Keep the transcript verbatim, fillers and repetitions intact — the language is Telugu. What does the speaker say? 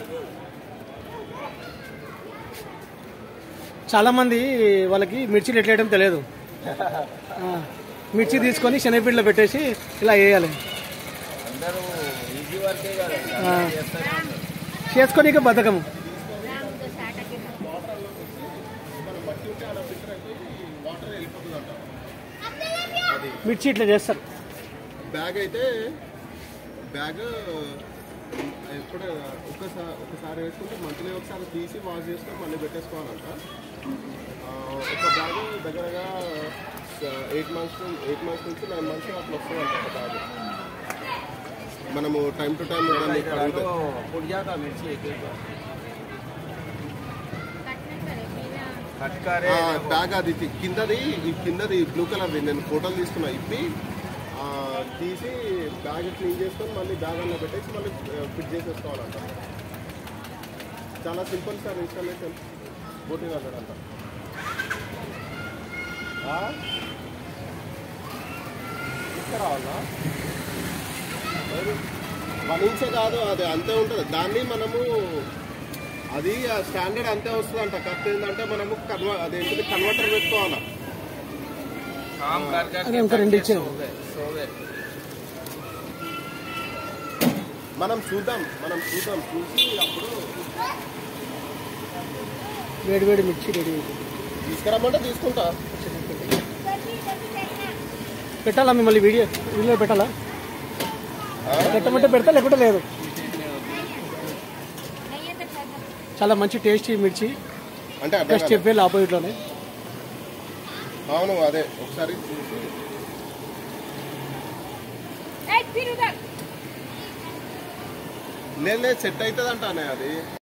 చాలా మంది వాళ్ళకి మిర్చిలు ఎట్లా వేయడం తెలియదు. మిర్చి తీసుకొని శనగపిండిలో పెట్టేసి ఇలా వేయాలి. చేసుకొని ఇక బతకము. మిర్చి ఇట్లా చేస్తారు. బ్యాగ్ అయితే బ్యాగ్ ఎప్పుడు ఒకసారి ఒకసారి వేసుకుంటే మంత్లీ ఒకసారి తీసి వాష్ చేసుకొని మళ్ళీ పెట్టేసుకోవాలంట. ఒక బ్యాగ్ దగ్గరగా ఎయిట్ మంత్స్ ఎయిట్ మంత్స్ నుంచి నైన్ మంత్స్ అట్లా వస్తుందంట ఒక బ్యాగ్. మనము టైం టు టైం బ్యాగ్ అది కిందది ఈ కిందది బ్లూ కలర్ది నేను ఫోటోలు తీసుకున్నా. ఇప్పి తీసి బ్యాగ్ క్లీన్ చేసుకొని మళ్ళీ బ్యాగ్ అన్న పెట్టేసి మళ్ళీ ఫిట్ చేసేసుకోవాలంట. చాలా simple sir installation. Fourteen hundred అంట. ఇక్కడ రావాలా? వన్ ఇంచే కాదు, అది అంతే ఉంటుంది. దాన్ని మనము అది స్టాండర్డ్ అంతే వస్తుంది అంట. కరెక్ట్ ఏంటంటే మనము కన్వ అదేంటిది కన్వర్టర్ పెట్టుకోవాలా. మనం చూద్దాం మనం చూద్దాం చూసి అప్పుడు వేడి వేడి మిర్చి రెడీ తీసుకురమ్మంటే తీసుకుంటా. పెట్టాలా మిమ్మల్ని వీడియో వీడియో పెట్టాలా? పెట్టమంటే పెడతా, లేకుంటే లేదు. చాలా మంచి టేస్టీ మిర్చి అంటే టేస్ట్ చెప్పే ఆపోజిట్లోనే. అవును అదే ఒకసారి చూసి లేదు లేదు సెట్ అవుతుంది అంటానే అది.